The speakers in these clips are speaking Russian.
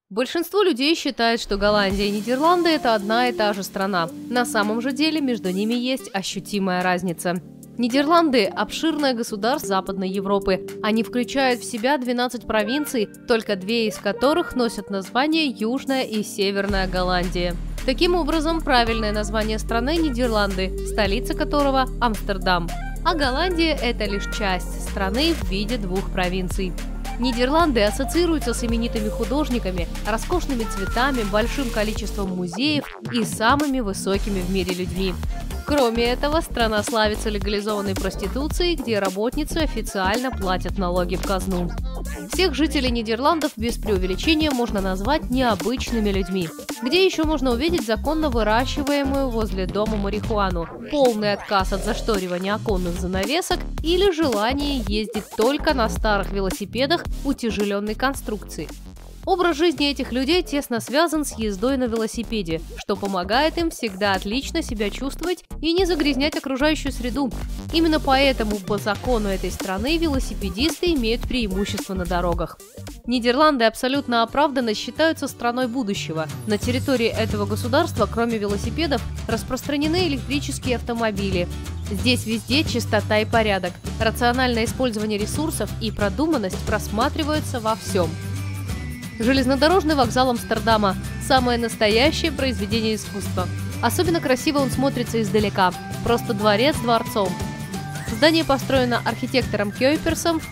Большинство людей считает, что Голландия и Нидерланды – это одна и та же страна. На самом же деле между ними есть ощутимая разница. Нидерланды – обширное государство Западной Европы. Они включают в себя 12 провинций, только 2 из которых носят название Южная и Северная Голландия. Таким образом, правильное название страны – Нидерланды, столица которого – Амстердам. А Голландия – это лишь часть страны в виде 2 провинций. Нидерланды ассоциируются с именитыми художниками, роскошными цветами, большим количеством музеев и самыми высокими в мире людьми. Кроме этого, страна славится легализованной проституцией, где работницы официально платят налоги в казну. Всех жителей Нидерландов без преувеличения можно назвать необычными людьми. Где еще можно увидеть законно выращиваемую возле дома марихуану, полный отказ от зашторивания оконных занавесок или желание ездить только на старых велосипедах утяжеленной конструкции. Образ жизни этих людей тесно связан с ездой на велосипеде, что помогает им всегда отлично себя чувствовать и не загрязнять окружающую среду. Именно поэтому по закону этой страны велосипедисты имеют преимущество на дорогах. Нидерланды абсолютно оправданно считаются страной будущего. На территории этого государства, кроме велосипедов, распространены электрические автомобили. Здесь везде чистота и порядок, рациональное использование ресурсов и продуманность просматриваются во всем. Железнодорожный вокзал Амстердама – самое настоящее произведение искусства. Особенно красиво он смотрится издалека, просто дворец дворцом. Здание построено архитектором Кёйперсом в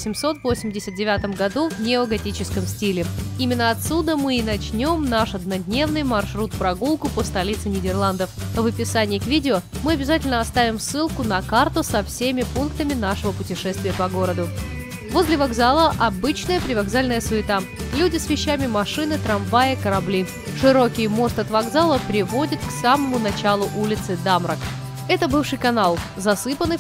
1889 году в неоготическом стиле. Именно отсюда мы и начнем наш однодневный маршрут-прогулку по столице Нидерландов. В описании к видео мы обязательно оставим ссылку на карту со всеми пунктами нашего путешествия по городу. Возле вокзала обычная привокзальная суета. Люди с вещами, машины, трамваи, корабли. Широкий мост от вокзала приводит к самому началу улицы Дамрак. Это бывший канал, засыпанный в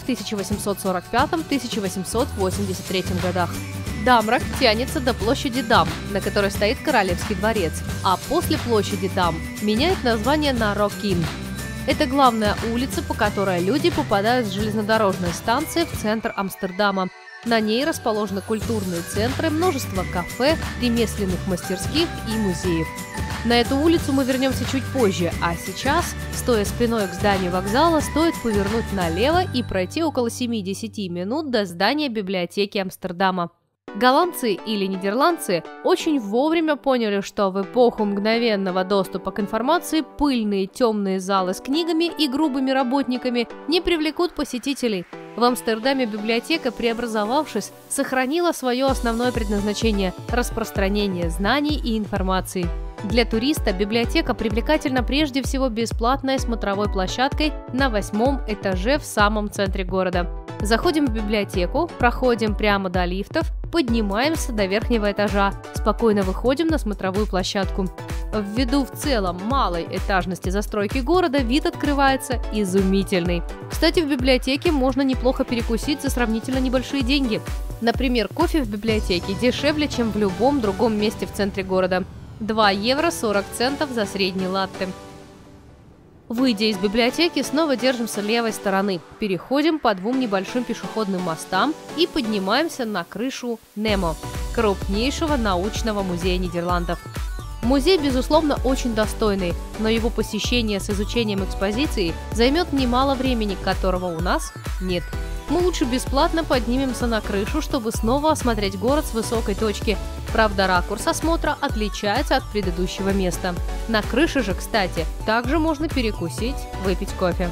1845-1883 годах. Дамрак тянется до площади Дам, на которой стоит Королевский дворец, а после площади Дам меняет название на Рокин. Это главная улица, по которой люди попадают с железнодорожной станции в центр Амстердама. На ней расположены культурные центры, множество кафе, ремесленных мастерских и музеев. На эту улицу мы вернемся чуть позже, а сейчас, стоя спиной к зданию вокзала, стоит повернуть налево и пройти около 7-10 минут до здания библиотеки Амстердама. Голландцы или нидерландцы очень вовремя поняли, что в эпоху мгновенного доступа к информации пыльные темные залы с книгами и грубыми работниками не привлекут посетителей. В Амстердаме библиотека, преобразовавшись, сохранила свое основное предназначение – распространение знаний и информации. Для туриста библиотека привлекательна прежде всего бесплатной смотровой площадкой на 8-м этаже в самом центре города. Заходим в библиотеку, проходим прямо до лифтов, поднимаемся до верхнего этажа, спокойно выходим на смотровую площадку. Ввиду в целом малой этажности застройки города вид открывается изумительный. Кстати, в библиотеке можно неплохо перекусить за сравнительно небольшие деньги. Например, кофе в библиотеке дешевле, чем в любом другом месте в центре города. 2 евро 40 центов за средний латте. Выйдя из библиотеки, снова держимся левой стороны, переходим по 2 небольшим пешеходным мостам и поднимаемся на крышу Немо, крупнейшего научного музея Нидерландов. Музей, безусловно, очень достойный, но его посещение с изучением экспозиции займет немало времени, которого у нас нет. Мы лучше бесплатно поднимемся на крышу, чтобы снова осмотреть город с высокой точки. Правда, ракурс осмотра отличается от предыдущего места. На крыше же, кстати, также можно перекусить, выпить кофе.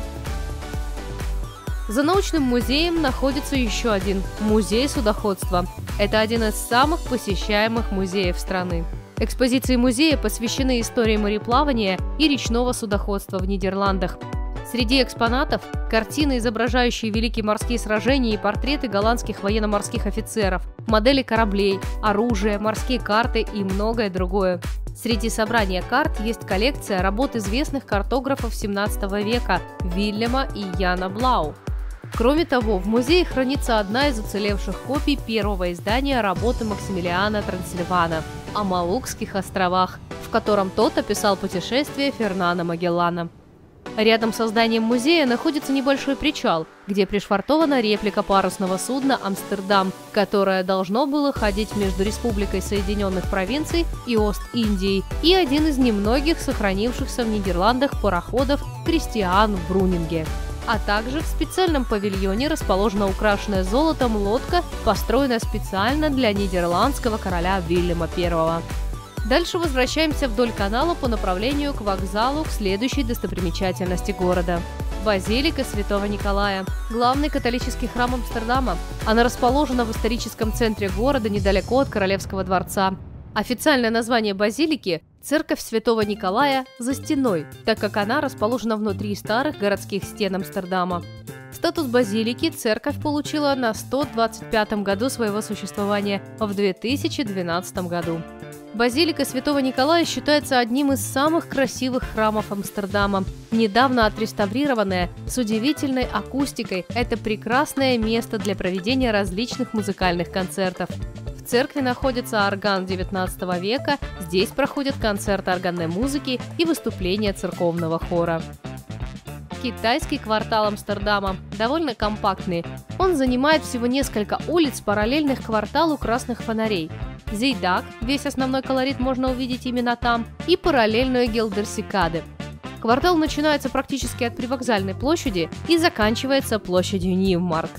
За научным музеем находится еще один – музей судоходства. Это один из самых посещаемых музеев страны. Экспозиции музея посвящены истории мореплавания и речного судоходства в Нидерландах. Среди экспонатов – картины, изображающие великие морские сражения и портреты голландских военно-морских офицеров, модели кораблей, оружие, морские карты и многое другое. Среди собрания карт есть коллекция работ известных картографов XVII века Вильяма и Яна Блау. Кроме того, в музее хранится одна из уцелевших копий первого издания работы Максимилиана Трансильвана о Малукских островах, в котором тот описал путешествие Фернана Магеллана. Рядом с зданием музея находится небольшой причал, где пришвартована реплика парусного судна «Амстердам», которое должно было ходить между Республикой Соединенных Провинций и Ост-Индией, и один из немногих сохранившихся в Нидерландах пароходов «Кристиан Брунинге». А также в специальном павильоне расположена украшенная золотом лодка, построенная специально для нидерландского короля Вильяма I. Дальше возвращаемся вдоль канала по направлению к вокзалу, к следующей достопримечательности города. Базилика Святого Николая – главный католический храм Амстердама. Она расположена в историческом центре города, недалеко от Королевского дворца. Официальное название базилики – Церковь Святого Николая за стеной, так как она расположена внутри старых городских стен Амстердама. Статус базилики церковь получила на 125-м году своего существования в 2012 году. Базилика Святого Николая считается одним из самых красивых храмов Амстердама. Недавно отреставрированная, с удивительной акустикой, это прекрасное место для проведения различных музыкальных концертов. В церкви находится орган XIX века, здесь проходят концерты органной музыки и выступления церковного хора. Китайский квартал Амстердама довольно компактный. Он занимает всего несколько улиц, параллельных кварталу красных фонарей. Зейдак, весь основной колорит можно увидеть именно там, и параллельную Гелдерсикаде. Квартал начинается практически от привокзальной площади и заканчивается площадью Ньюмаркт.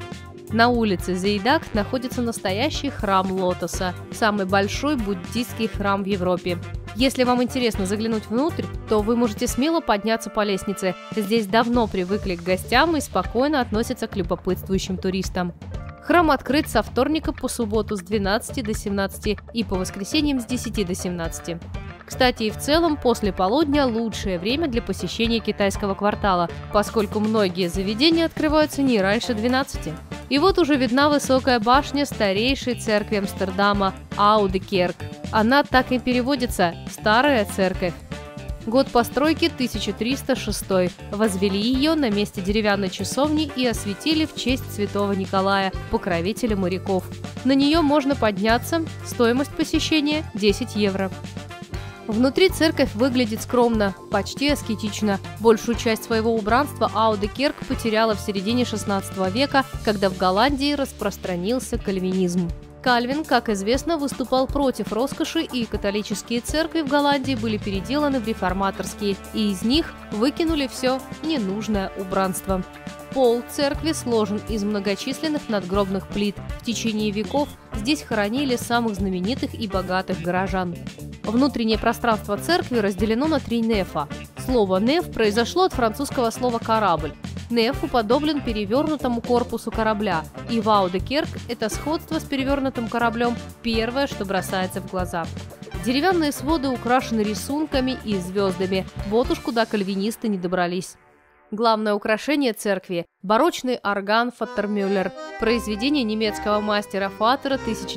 На улице Зейдак находится настоящий храм Лотоса, самый большой буддийский храм в Европе. Если вам интересно заглянуть внутрь, то вы можете смело подняться по лестнице. Здесь давно привыкли к гостям и спокойно относятся к любопытствующим туристам. Храм открыт со вторника по субботу с 12 до 17 и по воскресеньям с 10 до 17. Кстати, и в целом после полудня лучшее время для посещения китайского квартала, поскольку многие заведения открываются не раньше 12. И вот уже видна высокая башня старейшей церкви Амстердама Oude Kerk. Она так и переводится «Старая церковь». Год постройки 1306. Возвели ее на месте деревянной часовни и осветили в честь святого Николая, покровителя моряков. На нее можно подняться, стоимость посещения 10 евро. Внутри церковь выглядит скромно, почти аскетично. Большую часть своего убранства Oude Kerk потеряла в середине XVI века, когда в Голландии распространился кальвинизм. Кальвин, как известно, выступал против роскоши, и католические церкви в Голландии были переделаны в реформаторские, и из них выкинули все ненужное убранство. Пол церкви сложен из многочисленных надгробных плит. В течение веков здесь хоронили самых знаменитых и богатых горожан. Внутреннее пространство церкви разделено на 3 нефа. Слово «неф» произошло от французского слова «корабль». Неф уподоблен перевернутому корпусу корабля, и в Oude Kerk это сходство с перевернутым кораблем первое, что бросается в глаза. Деревянные своды украшены рисунками и звездами, вот уж куда кальвинисты не добрались. Главное украшение церкви – барочный орган Фаттермюллер, произведение немецкого мастера Фаттера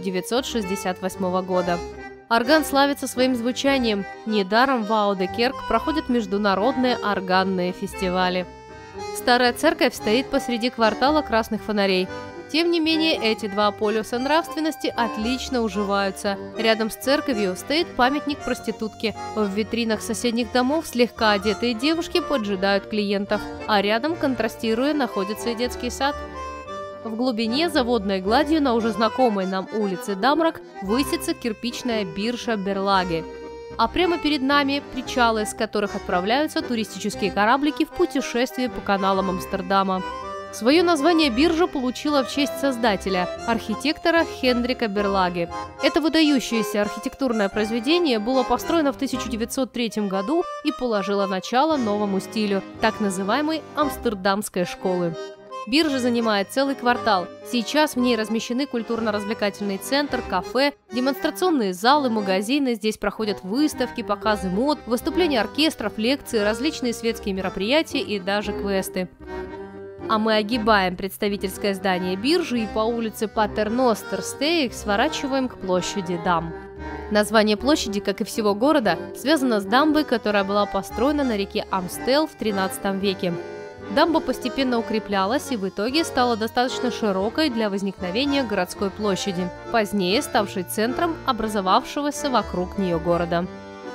1968 года. Орган славится своим звучанием, недаром в Oude Kerk проходят международные органные фестивали. Старая церковь стоит посреди квартала красных фонарей. Тем не менее, эти два полюса нравственности отлично уживаются. Рядом с церковью стоит памятник проститутке. В витринах соседних домов слегка одетые девушки поджидают клиентов, а рядом, контрастируя, находится и детский сад. В глубине, за водной гладью на уже знакомой нам улице Дамрак, высится кирпичная биржа Берлаге. А прямо перед нами причалы, с которых отправляются туристические кораблики в путешествие по каналам Амстердама. Свое название биржа получила в честь создателя, архитектора Хендрика Берлаге. Это выдающееся архитектурное произведение было построено в 1903 году и положило начало новому стилю, так называемой Амстердамской школы. Биржа занимает целый квартал. Сейчас в ней размещены культурно-развлекательный центр, кафе, демонстрационные залы, магазины. Здесь проходят выставки, показы мод, выступления оркестров, лекции, различные светские мероприятия и даже квесты. А мы огибаем представительское здание биржи и по улице Патерностер-Стейк сворачиваем к площади Дам. Название площади, как и всего города, связано с дамбой, которая была построена на реке Амстел в XIII веке. Дамба постепенно укреплялась и в итоге стала достаточно широкой для возникновения городской площади, позднее ставшей центром образовавшегося вокруг нее города.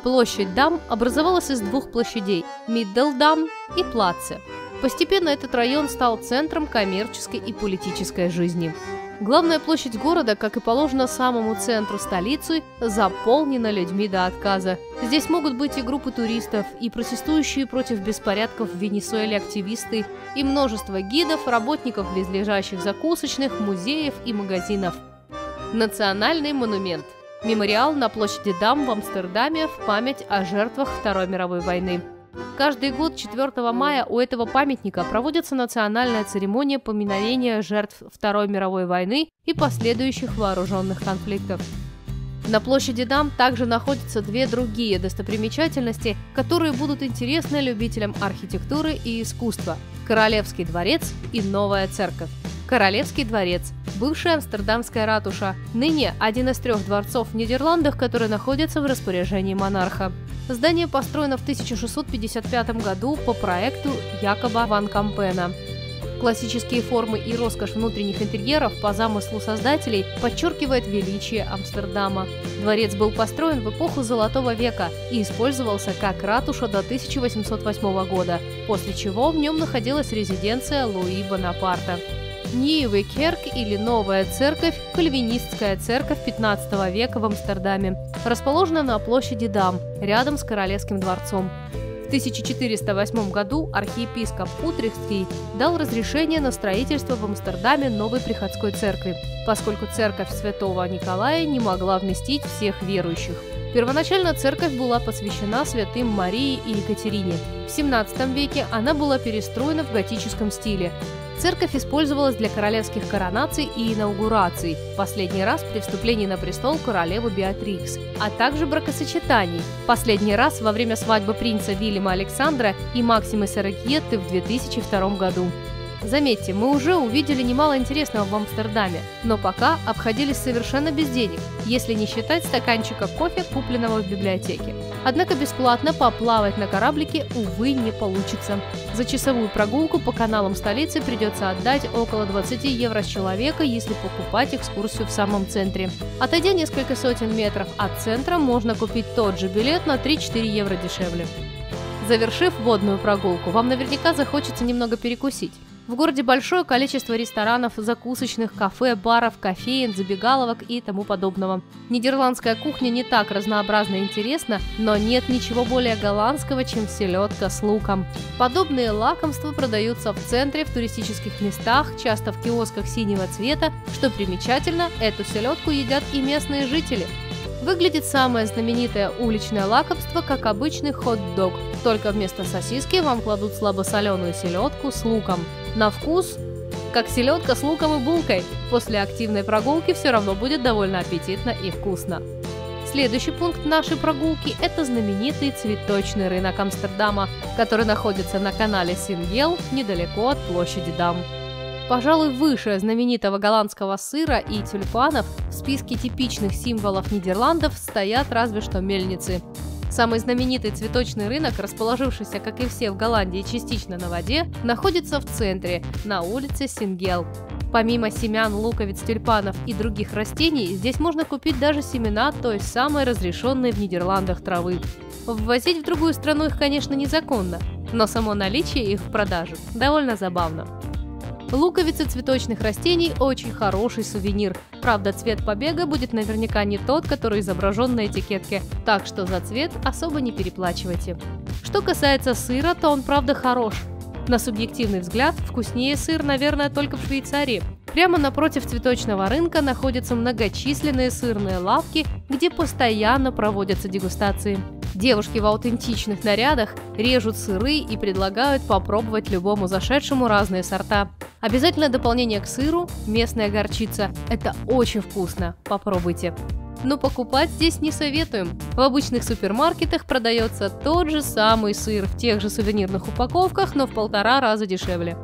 Площадь Дам образовалась из двух площадей – Мидделдам и Плаце. Постепенно этот район стал центром коммерческой и политической жизни. Главная площадь города, как и положено самому центру столицы, заполнена людьми до отказа. Здесь могут быть и группы туристов, и протестующие против беспорядков в Венесуэле активисты, и множество гидов, работников близлежащих закусочных, музеев и магазинов. Национальный монумент. Мемориал на площади Дам в Амстердаме в память о жертвах Второй мировой войны. Каждый год 4 мая у этого памятника проводится национальная церемония поминовения жертв Второй мировой войны и последующих вооруженных конфликтов. На площади Дам также находятся две другие достопримечательности, которые будут интересны любителям архитектуры и искусства – Королевский дворец и Новая церковь. Королевский дворец – бывшая амстердамская ратуша, ныне один из 3 дворцов в Нидерландах, который находится в распоряжении монарха. Здание построено в 1655 году по проекту Якоба ван Кампена. Классические формы и роскошь внутренних интерьеров по замыслу создателей подчеркивает величие Амстердама. Дворец был построен в эпоху Золотого века и использовался как ратуша до 1808 года, после чего в нем находилась резиденция Луи Бонапарта. Nieuwe Kerk или Новая церковь – кальвинистская церковь 15 века в Амстердаме, расположена на площади Дам, рядом с Королевским дворцом. В 1408 году архиепископ Утрехтский дал разрешение на строительство в Амстердаме новой приходской церкви, поскольку церковь Святого Николая не могла вместить всех верующих. Первоначально церковь была посвящена святым Марии и Екатерине. В 17 веке она была перестроена в готическом стиле. Церковь использовалась для королевских коронаций и инаугураций, последний раз при вступлении на престол королевы Беатрикс, а также бракосочетаний, последний раз во время свадьбы принца Вильяма Александра и Максимы Саракьетты в 2002 году. Заметьте, мы уже увидели немало интересного в Амстердаме, но пока обходились совершенно без денег, если не считать стаканчика кофе, купленного в библиотеке. Однако бесплатно поплавать на кораблике, увы, не получится. За часовую прогулку по каналам столицы придется отдать около 20 евро с человека, если покупать экскурсию в самом центре. Отойдя несколько сотен метров от центра, можно купить тот же билет на 3-4 евро дешевле. Завершив водную прогулку, вам наверняка захочется немного перекусить. В городе большое количество ресторанов, закусочных, кафе, баров, кофеен, забегаловок и тому подобного. Нидерландская кухня не так разнообразна и интересна, но нет ничего более голландского, чем селедка с луком. Подобные лакомства продаются в центре, в туристических местах, часто в киосках синего цвета. Что примечательно, эту селедку едят и местные жители. Выглядит самое знаменитое уличное лакомство как обычный хот-дог, только вместо сосиски вам кладут слабосоленую селедку с луком. На вкус как селедка с луком и булкой. После активной прогулки все равно будет довольно аппетитно и вкусно. Следующий пункт нашей прогулки – это знаменитый цветочный рынок Амстердама, который находится на канале Сингел, недалеко от площади Дам. Пожалуй, выше знаменитого голландского сыра и тюльпанов в списке типичных символов Нидерландов стоят разве что мельницы. Самый знаменитый цветочный рынок, расположившийся, как и все в Голландии, частично на воде, находится в центре, на улице Сингел. Помимо семян, луковиц, тюльпанов и других растений, здесь можно купить даже семена той самой разрешенной в Нидерландах травы. Ввозить в другую страну их, конечно, незаконно, но само наличие их в продаже довольно забавно. Луковицы цветочных растений – очень хороший сувенир. Правда, цвет побега будет наверняка не тот, который изображен на этикетке, так что за цвет особо не переплачивайте. Что касается сыра, то он правда хорош. На субъективный взгляд, вкуснее сыр, наверное, только в Швейцарии. Прямо напротив цветочного рынка находятся многочисленные сырные лавки, где постоянно проводятся дегустации. Девушки в аутентичных нарядах режут сыры и предлагают попробовать любому зашедшему разные сорта. Обязательное дополнение к сыру – местная горчица. Это очень вкусно, попробуйте. Но покупать здесь не советуем. В обычных супермаркетах продается тот же самый сыр в тех же сувенирных упаковках, но в 1,5 раза дешевле.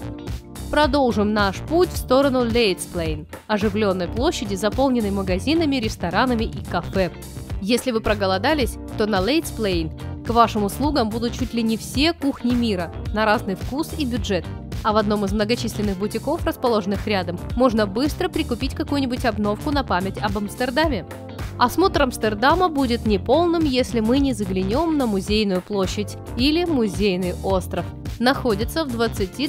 Продолжим наш путь в сторону Leidseplein, оживленной площади, заполненной магазинами, ресторанами и кафе. Если вы проголодались, то на Leidseplein к вашим услугам будут чуть ли не все кухни мира, на разный вкус и бюджет. А в одном из многочисленных бутиков, расположенных рядом, можно быстро прикупить какую-нибудь обновку на память об Амстердаме. Осмотр Амстердама будет неполным, если мы не заглянем на Музейную площадь или Музейный остров. Находится в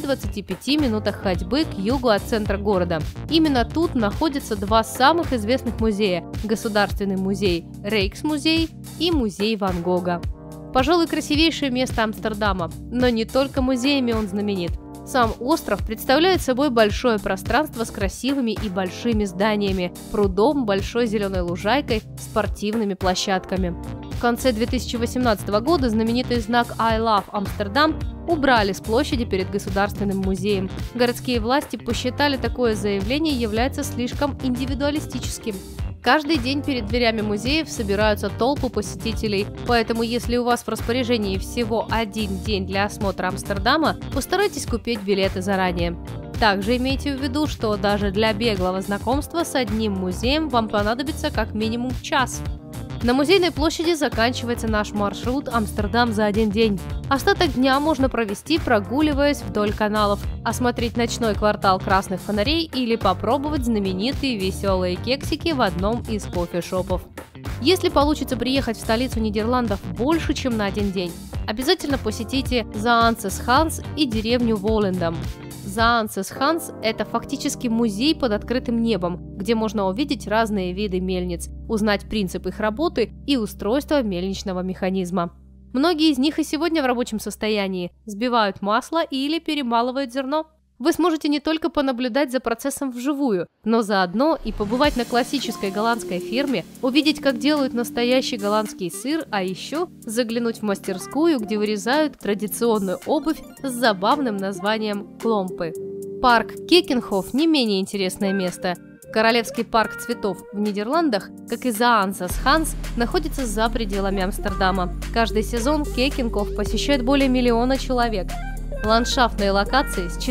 20-25 минутах ходьбы к югу от центра города. Именно тут находятся два самых известных музея – Государственный музей Рейхсмузей и Музей Ван Гога. Пожалуй, красивейшее место Амстердама, но не только музеями он знаменит. Сам остров представляет собой большое пространство с красивыми и большими зданиями, прудом, большой зеленой лужайкой, спортивными площадками. В конце 2018 года знаменитый знак «I love Amsterdam» убрали с площади перед Государственным музеем. Городские власти посчитали такое заявление является слишком индивидуалистическим. Каждый день перед дверями музеев собираются толпы посетителей, поэтому если у вас в распоряжении всего один день для осмотра Амстердама, постарайтесь купить билеты заранее. Также имейте в виду, что даже для беглого знакомства с одним музеем вам понадобится как минимум час. На Музейной площади заканчивается наш маршрут «Амстердам за один день». Остаток дня можно провести, прогуливаясь вдоль каналов, осмотреть ночной квартал красных фонарей или попробовать знаменитые веселые кексики в одном из кофешопов. Если получится приехать в столицу Нидерландов больше, чем на один день, обязательно посетите Заансес-Ханс и деревню Волендам. Заансес-Ханс – это фактически музей под открытым небом, где можно увидеть разные виды мельниц, узнать принцип их работы и устройство мельничного механизма. Многие из них и сегодня в рабочем состоянии, сбивают масло или перемалывают зерно. Вы сможете не только понаблюдать за процессом вживую, но заодно и побывать на классической голландской ферме, увидеть, как делают настоящий голландский сыр, а еще заглянуть в мастерскую, где вырезают традиционную обувь с забавным названием кломпы. Парк Кекенхоф не менее интересное место. Королевский парк цветов в Нидерландах, как и Заансес-Ханс, находится за пределами Амстердама. Каждый сезон Кекенхоф посещает более 1 миллиона человек. Ландшафтные локации с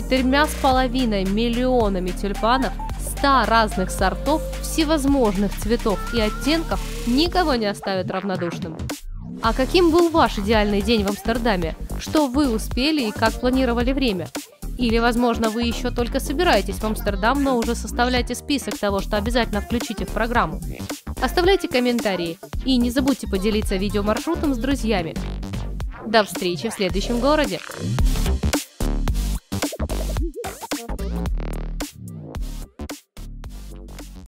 4,5 миллионами тюльпанов, 100 разных сортов, всевозможных цветов и оттенков никого не оставят равнодушным. А каким был ваш идеальный день в Амстердаме? Что вы успели и как планировали время? Или, возможно, вы еще только собираетесь в Амстердам, но уже составляете список того, что обязательно включите в программу? Оставляйте комментарии и не забудьте поделиться видеомаршрутом с друзьями. До встречи в следующем городе!